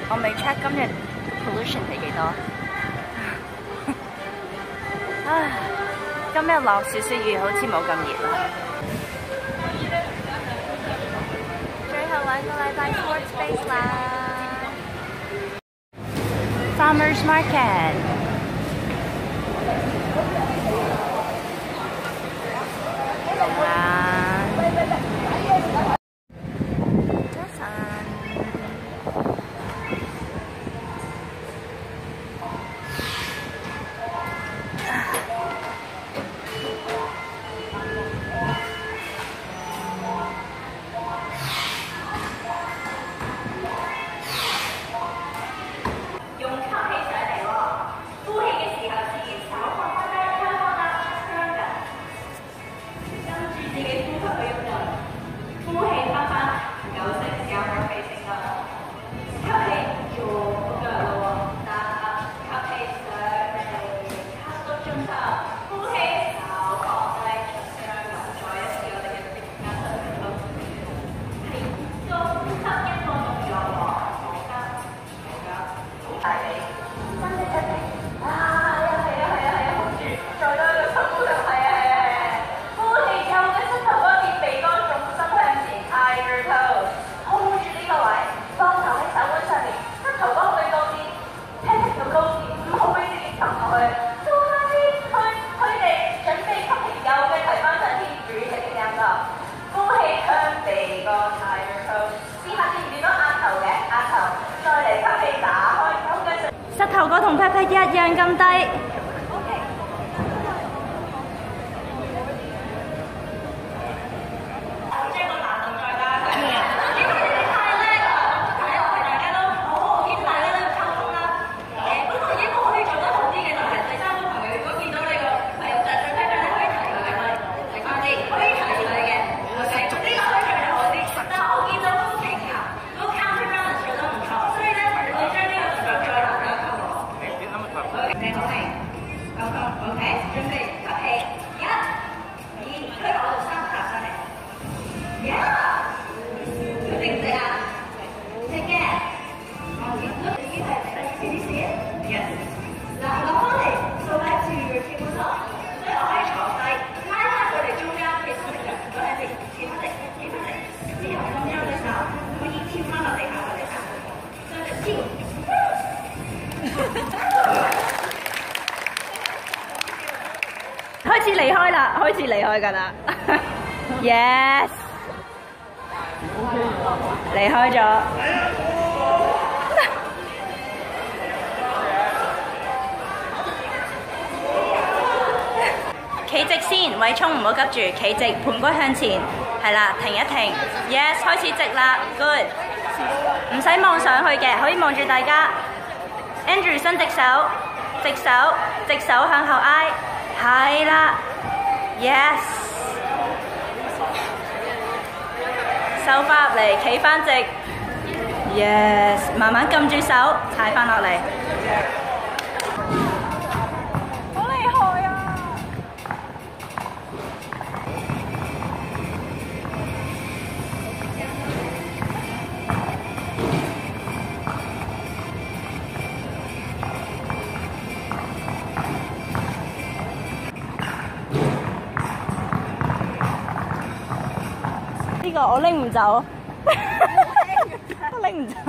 我未 check 今日 pollution 係幾多。唉，今日落少少雨，好似冇咁熱啦。最後2個禮拜 Sports Space 啦 ，Farmers Market。膝頭哥同 pat pat 一樣咁低。開始離開啦，開始離開㗎啦。Yes， 離開咗。企直先，偉聰唔好急住，企直，盤骨向前，係啦，停一停。Yes， 開始直啦 ，good。唔使望上去嘅，可以望住大家。Andrew 伸直手，直手，直手向後挨。係啦 ，yes， 收翻入嚟，企翻直 ，yes， 慢慢撳住手，踩翻落嚟。好厲害啊！呢個我拎唔走，拎唔走。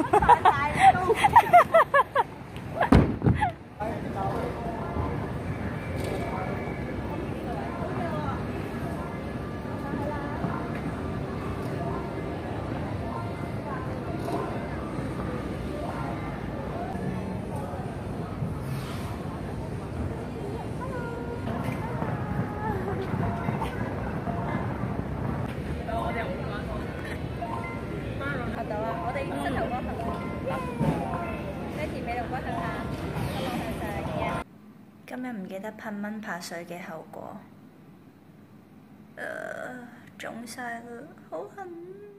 今日唔記得噴蚊怕水嘅後果，腫晒啦，好痕。